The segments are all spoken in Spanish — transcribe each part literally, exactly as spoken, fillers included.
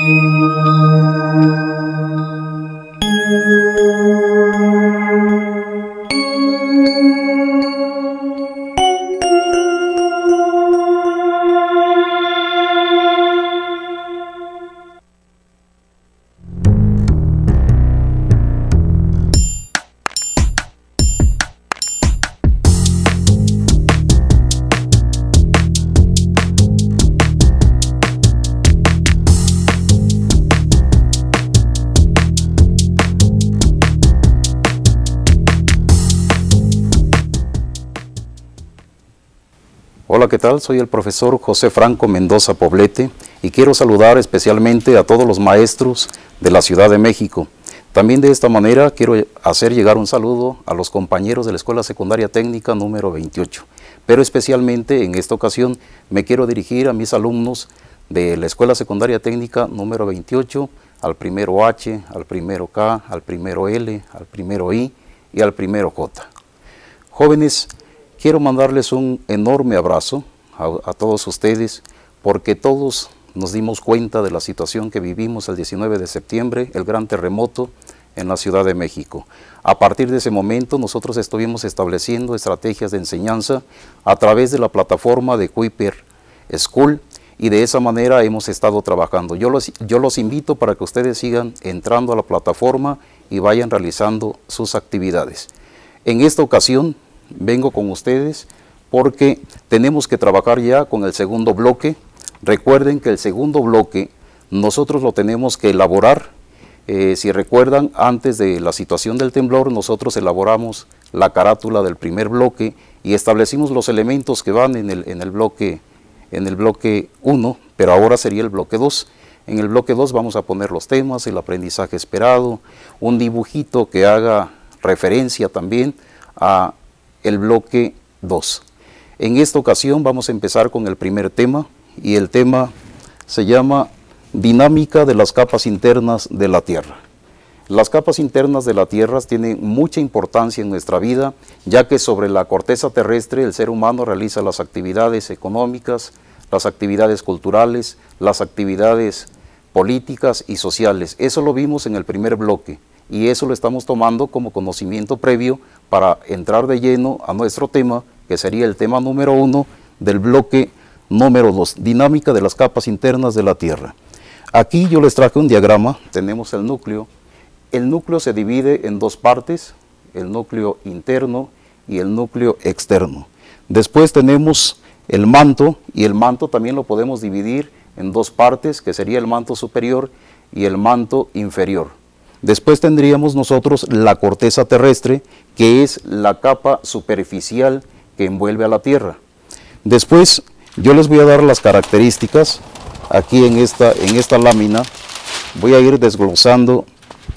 Hola, ¿qué tal? Soy el profesor José Franco Mendoza Poblete y quiero saludar especialmente a todos los maestros de la Ciudad de México. También de esta manera quiero hacer llegar un saludo a los compañeros de la Escuela Secundaria Técnica número veintiocho, pero especialmente en esta ocasión me quiero dirigir a mis alumnos de la Escuela Secundaria Técnica número veintiocho, al primero H, al primero K, al primero L, al primero I y al primero J. Jóvenes, quiero mandarles un enorme abrazo a, a todos ustedes, porque todos nos dimos cuenta de la situación que vivimos el diecinueve de septiembre, el gran terremoto en la Ciudad de México. A partir de ese momento nosotros estuvimos estableciendo estrategias de enseñanza a través de la plataforma de Kuiper School y de esa manera hemos estado trabajando. Yo los, yo los invito para que ustedes sigan entrando a la plataforma y vayan realizando sus actividades. En esta ocasión vengo con ustedes porque tenemos que trabajar ya con el segundo bloque. Recuerden que el segundo bloque nosotros lo tenemos que elaborar. Eh, si recuerdan, antes de la situación del temblor, nosotros elaboramos la carátula del primer bloque y establecimos los elementos que van en el, en el bloque en el bloque uno, pero ahora sería el bloque dos. En el bloque dos vamos a poner los temas, el aprendizaje esperado, un dibujito que haga referencia también a el bloque dos. En esta ocasión vamos a empezar con el primer tema y el tema se llama Dinámica de las capas internas de la Tierra. Las capas internas de la Tierra tienen mucha importancia en nuestra vida, ya que sobre la corteza terrestre el ser humano realiza las actividades económicas, las actividades culturales, las actividades políticas y sociales. Eso lo vimos en el primer bloque y eso lo estamos tomando como conocimiento previo para entrar de lleno a nuestro tema, que sería el tema número uno del bloque número dos, dinámica de las capas internas de la Tierra. Aquí yo les traje un diagrama, tenemos el núcleo. El núcleo se divide en dos partes, el núcleo interno y el núcleo externo. Después tenemos el manto, y el manto también lo podemos dividir en dos partes, que sería el manto superior y el manto inferior. Después tendríamos nosotros la corteza terrestre, que es la capa superficial que envuelve a la Tierra. Después yo les voy a dar las características, aquí en esta, en esta lámina, voy a ir desglosando.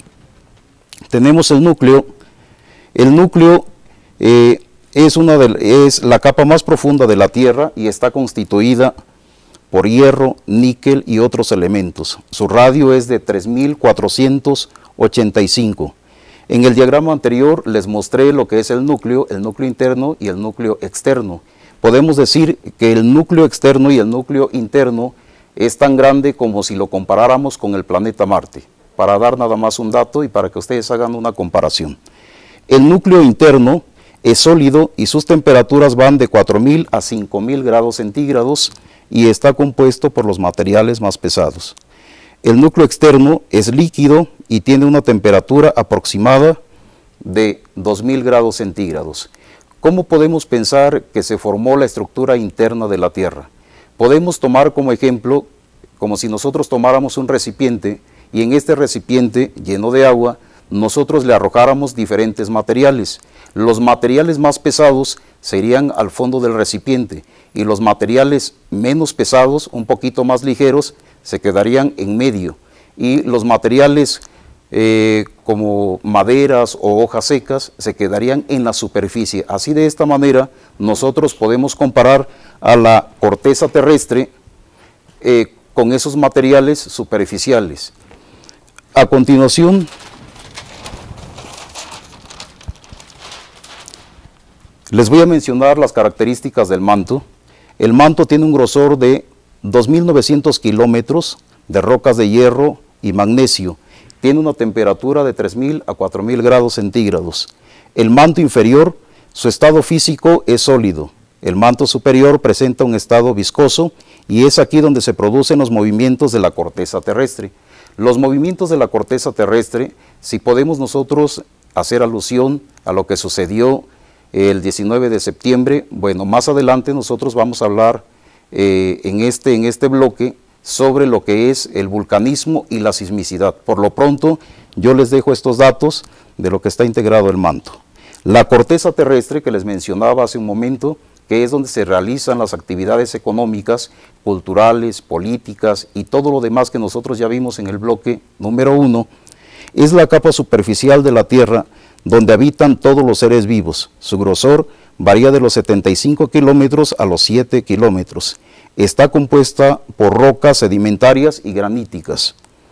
Tenemos el núcleo. El núcleo eh, es, una de, es la capa más profunda de la Tierra y está constituida por hierro, níquel y otros elementos. Su radio es de tres mil cuatrocientos ochenta y cinco. En el diagrama anterior les mostré lo que es el núcleo, el núcleo interno y el núcleo externo. Podemos decir que el núcleo externo y el núcleo interno es tan grande como si lo comparáramos con el planeta Marte, para dar nada más un dato y para que ustedes hagan una comparación. El núcleo interno es sólido y sus temperaturas van de cuatro mil a cinco mil grados centígrados y está compuesto por los materiales más pesados. El núcleo externo es líquido y tiene una temperatura aproximada de dos mil grados centígrados. ¿Cómo podemos pensar que se formó la estructura interna de la Tierra? Podemos tomar como ejemplo, como si nosotros tomáramos un recipiente y en este recipiente lleno de agua, nosotros le arrojáramos diferentes materiales. Los materiales más pesados serían al fondo del recipiente y los materiales menos pesados, un poquito más ligeros, se quedarían en medio, y los materiales eh, como maderas o hojas secas se quedarían en la superficie. Así, de esta manera nosotros podemos comparar a la corteza terrestre eh, con esos materiales superficiales. A continuación, les voy a mencionar las características del manto. El manto tiene un grosor de dos mil novecientos kilómetros, de rocas de hierro y magnesio. Tiene una temperatura de tres mil a cuatro mil grados centígrados. El manto inferior, su estado físico es sólido. El manto superior presenta un estado viscoso y es aquí donde se producen los movimientos de la corteza terrestre. Los movimientos de la corteza terrestre, si podemos nosotros hacer alusión a lo que sucedió el diecinueve de septiembre, bueno, más adelante nosotros vamos a hablar eh, en, este, en este bloque sobre lo que es el vulcanismo y la sismicidad. Por lo pronto, yo les dejo estos datos de lo que está integrado el manto. La corteza terrestre que les mencionaba hace un momento, que es donde se realizan las actividades económicas, culturales, políticas y todo lo demás que nosotros ya vimos en el bloque número uno, es la capa superficial de la Tierra donde habitan todos los seres vivos. Su grosor varía de los setenta y cinco kilómetros a los siete kilómetros. Está compuesta por rocas sedimentarias y graníticas.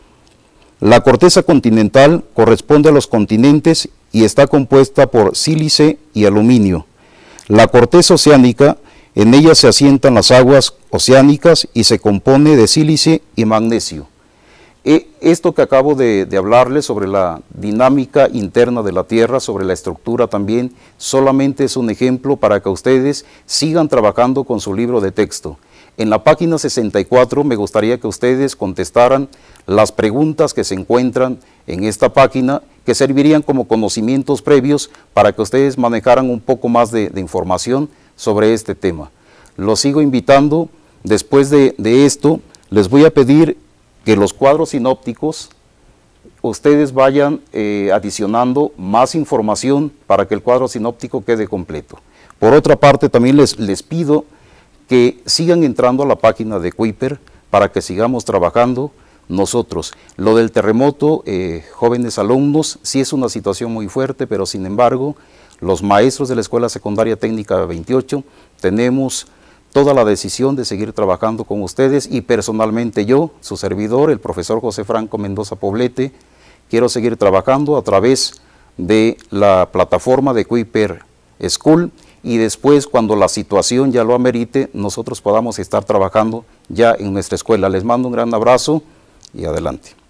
La corteza continental corresponde a los continentes y está compuesta por sílice y aluminio. La corteza oceánica, en ella se asientan las aguas oceánicas y se compone de sílice y magnesio. E esto que acabo de, de hablarles sobre la dinámica interna de la Tierra, sobre la estructura también, solamente es un ejemplo para que ustedes sigan trabajando con su libro de texto. En la página sesenta y cuatro me gustaría que ustedes contestaran las preguntas que se encuentran en esta página, que servirían como conocimientos previos para que ustedes manejaran un poco más de, de información sobre este tema. Los sigo invitando. Después de, de esto, les voy a pedir que los cuadros sinópticos, ustedes vayan eh, adicionando más información para que el cuadro sinóptico quede completo. Por otra parte, también les, les pido que sigan entrando a la página de Kuiper para que sigamos trabajando nosotros. Lo del terremoto, eh, jóvenes alumnos, sí es una situación muy fuerte, pero sin embargo, los maestros de la Escuela Secundaria Técnica veintiocho tenemos toda la decisión de seguir trabajando con ustedes y personalmente yo, su servidor, el profesor José Franco Mendoza Poblete, quiero seguir trabajando a través de la plataforma de Kuiper School y después, cuando la situación ya lo amerite, nosotros podamos estar trabajando ya en nuestra escuela. Les mando un gran abrazo y adelante.